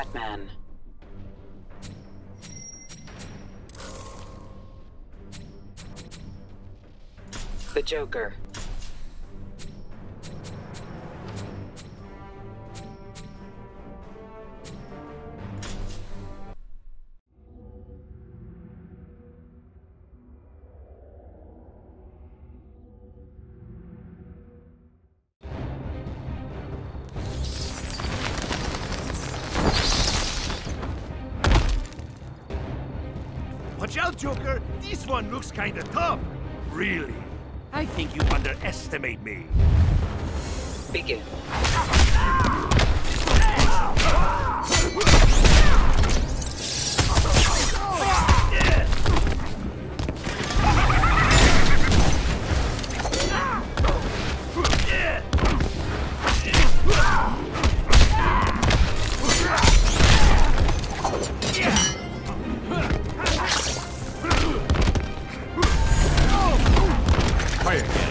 Batman. The Joker. Watch out, Joker! This one looks kinda tough. Really? I think you underestimate me. Begin. Fire again.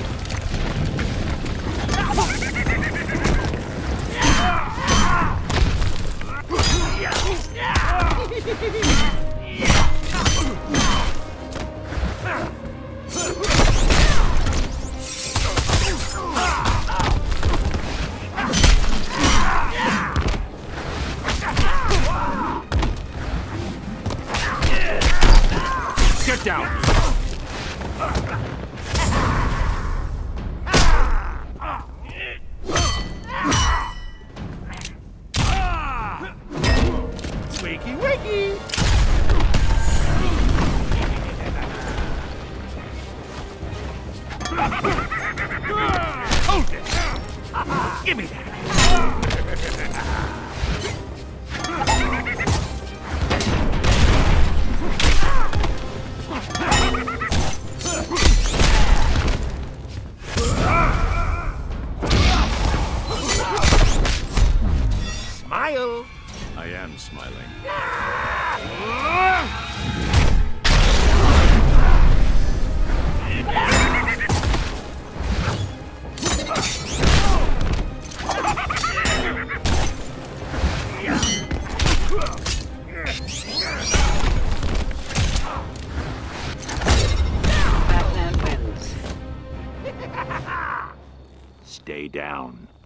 Get down! Wakey, wakey! Hold it! Give me that! Smile! I am smiling. Batman wins. Stay down.